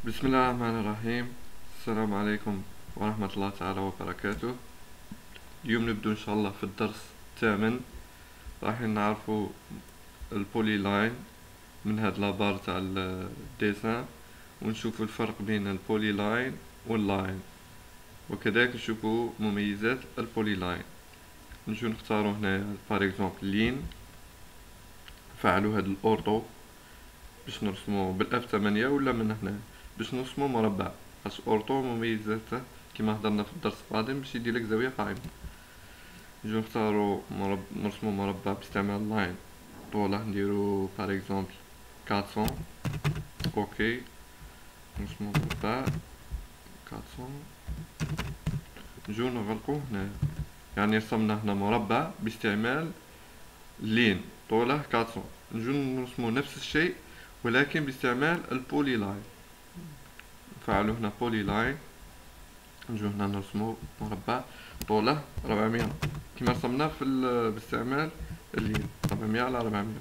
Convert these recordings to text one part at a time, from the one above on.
بسم الله الرحمن الرحيم. السلام عليكم ورحمة الله تعالى وبركاته. اليوم نبدو إن شاء الله في الدرس الثامن. راح نعرفوا البولي لاين من هاد لابار تاع الديسان، ونشوفوا الفرق بين البولي لاين واللاين، وكذلك نشوفوا مميزات البولي لاين. نجو نختاروا هنا بار اكزومبل لين، نفعلوا هاد الاورطو باش نرسمو بالاف 8 ولا من هنا باش نرسمو مربع، خاطش اورطو مميزاته كيما هضرنا في الدرس القادم باش يديرلك زاوية قائمة. نجو نختارو نرسمو مربع باستعمال لاين، طوله نديرو بار اكزومبل 400. اوكي، نرسمو مربع 400. نجو نغلقو هنا، يعني رسمنا هنا مربع باستعمال لين طوله 400. نجو نرسمو نفس الشيء ولكن باستعمال البولي لاين. نفعلو هنا بولي لاين، نجو هنا نرسمو مربع طوله 400 كما رسمنا في باستعمال اللين، 400 على 400.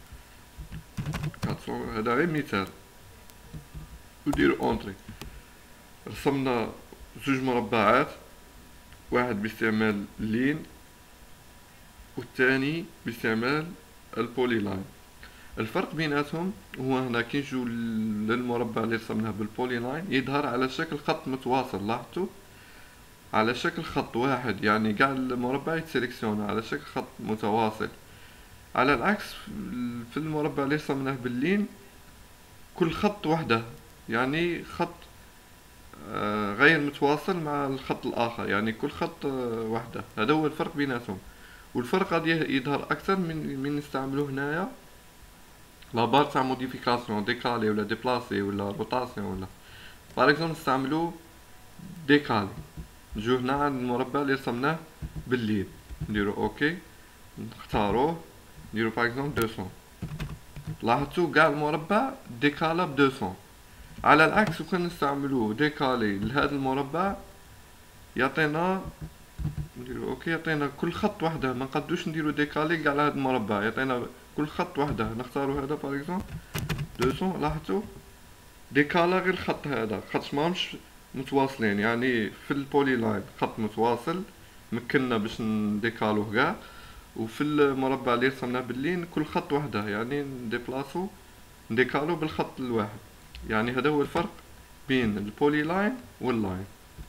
400 هذا غير مثال. وديرو اونتري. رسمنا زوج مربعات، واحد باستعمال اللين والثاني باستعمال البولي لاين. الفرق بيناتهم هو هنا كي نجو للمربع اللي رسمناه بالبولي لاين يظهر على شكل خط متواصل، لاحظتوا على شكل خط واحد، يعني قاع المربع يتسلكسيون على شكل خط متواصل. على العكس في المربع اللي رسمناه باللين كل خط وحده، يعني خط غير متواصل مع الخط الاخر، يعني كل خط وحده. هذا هو الفرق بيناتهم، والفرق غادي يظهر اكثر من نستعملو هنايا لابار تاع موديفيكاسيون ديكالي ولا ديبلاسي ولا روتاسيون، ولا باغ اكزومبل نستعملو ديكالي. نجو هنا عند المربع اللي رسمناه بالليل، نديرو اوكي، نختاروه، نديرو باغ اكزومبل 200. لاحظتوا كاع المربع ديكالا ب 200. على العكس وكان نستعملو ديكالي لهذا المربع يعطينا، نديرو اوكي، يعطينا كل خط وحده، ما نقدوش نديرو ديكالي كاع على هذا المربع، يعطينا كل خط وحده. نختارو هذا باغ اكزومبل 200. لاحظتوا ديكالا غير الخط هذا خاطش ماهمش متواصلين، يعني في البولي لاين خط متواصل مكننا باش نديكالوه كاع، وفي المربع اللي رسمناه باللين كل خط وحده، يعني نديكالو بالخط الواحد. يعني هذا هو الفرق بين البولي لاين واللاين.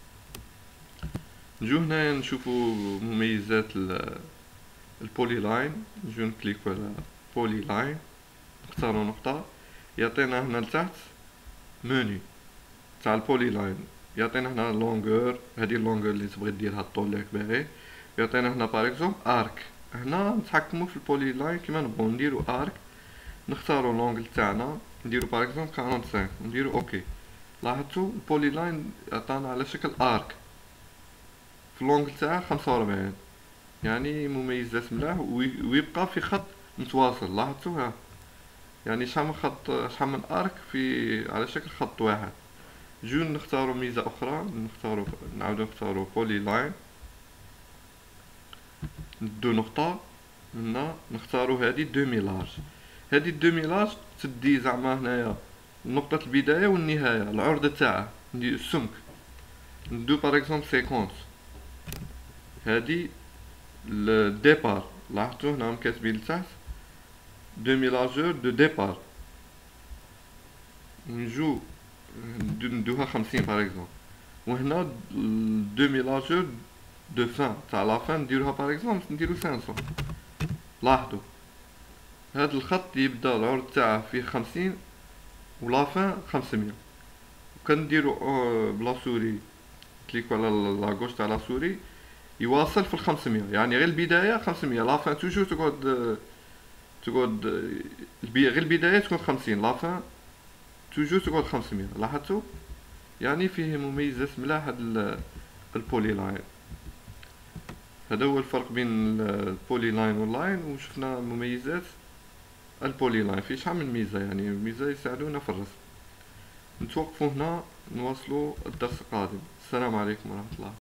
نجو هنا نشوفو مميزات البولي لاين. نجو نكليكو على بولي لاين، نختارو نقطة، يعطينا هنا لتحت منيو تاع البولي لاين، يعطينا هنا لونغور، هذه اللونغور اللي تبغي ديرها الطول اللي راك باغي. يعطينا هنا باغ اكزومبل ارك، هنا نتحكمو في البولي لاين كيما نبغو. نديرو ارك، نختارو لونغل تاعنا، نديرو باغ اكزومبل 45 ونديرو اوكي. لاحظتوا البولي لاين عطانا على شكل ارك في اللونغل تاعه 45، يعني مميزات ملاح، ويبقى في خط متواصل. لاحظتوا ها، يعني شحال من خط، شحال من ارك في على شكل خط واحد. نجو نختارو ميزة اخرى، نعاودو نختارو بولي لاين، ندو نقطة هنا، نختارو هادي دومي لارج. هادي الدومي لارج تدي زعما هنايا نقطة البداية والنهاية، العرض تاعه ندير السمك، ندو باغ اكزومبل 50. هادي الديبار، لاحظتوا هنا كاتبين لتحت دومي لارجور دو ديبار. نجو ندوها 50 باغ اكزومبل، وهنا دومي لارجور دو فان تاع لا فان نديروها باغ اكزومبل نديرو 500. لاحظوا هاد الخط يبدا العرض تاعه فيه 50 ولا فان 500. وكنديرو بلا سوري كليكو على لاغوش تاع لا سوري يواصل في 500، يعني غير البداية 500، لا فان توجور تقعد غير البداية تكون 50، لا فان توجور تقعد 500. لاحظتوا يعني فيه مميزات ملاح هاد البولي لاين. هذا هو الفرق بين البولي لاين واللاين. وشفنا مميزات البولي لاين فيه شحال من ميزة، يعني ميزة يساعدونا في الرسم. نتوقفوا هنا، نواصلوا الدرس القادم. السلام عليكم ورحمة الله.